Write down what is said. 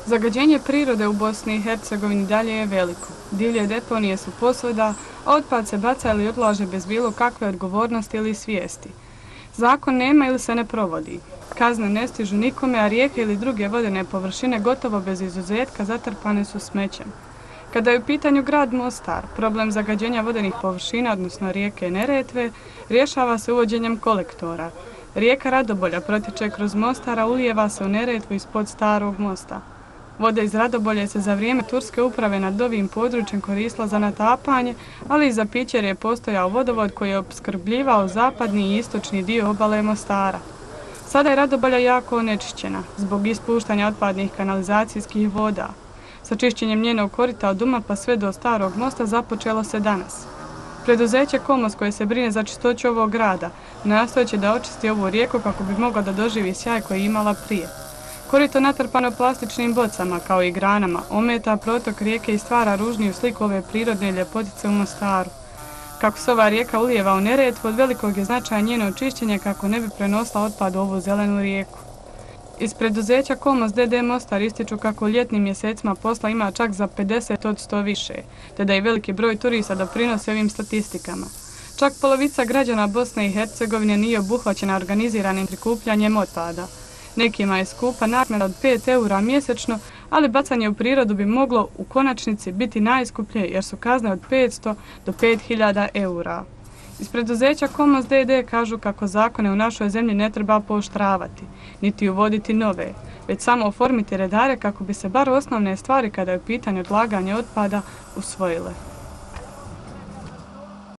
Zagađenje prirode u Bosni i Hercegovini dalje je veliko. Divlje deponije su posvuda, a otpad se baca ili odlaže bez bilo kakve odgovornosti ili svijesti. Zakon nema ili se ne provodi. Kazne ne stižu nikome, a rijeke ili druge vodene površine gotovo bez izuzetka zatrpane su smećem. Kada je u pitanju grad Mostar, problem zagađenja vodenih površina, odnosno rijeke Neretve, rješava se uvođenjem kolektora. Rijeka Radobolja protiče kroz Mostar, a ulijeva se u Neretvu ispod Starog mosta. Voda iz Radobolje se za vrijeme turske uprave nad ovim područjem koristila za natapanje, ali i za piće jer je postojao vodovod koji je opskrbljivao zapadni i istočni dio obale Mostara. Sada je Radobolja jako onečišćena zbog ispuštanja otpadnih kanalizacijskih voda. Sa čišćenjem njenog korita od Uma pa sve do Starog mosta započelo se danas. Preduzeće Komos koje se brine za čistoću ovog grada nastojeće da očisti ovu rijeku kako bi mogla da doživi sjaj koji je imala prije. Korito natrpano plastičnim bocama kao i granama ometa protok rijeke i stvara ružniju sliku ove prirodne ljepotice u Mostaru. Kako se ova rijeka ulijeva u Neretvu, od velikog je značaja njeno čišćenje kako ne bi prenosila otpad u ovu zelenu rijeku. Iz preduzeća Komos d.d. Mostar ističu kako u ljetnim mjesecima posla ima čak za 50% više, te da i veliki broj turista doprinose ovim statistikama. Čak polovica građana Bosne i Hercegovine nije obuhvaćena organiziranim prikupljanjem otpada. Nekima je skupa naknada od 5 eura mjesečno, ali bacanje u prirodu bi moglo u konačnici biti najskuplje jer su kazne od 500 do 5000 eura. Iz preduzeća Komos d.d. kažu kako zakone u našoj zemlji ne treba pooštravati, niti uvoditi nove, već samo oformiti redare kako bi se bar osnovne stvari kada je u pitanju odlaganja otpada usvojile.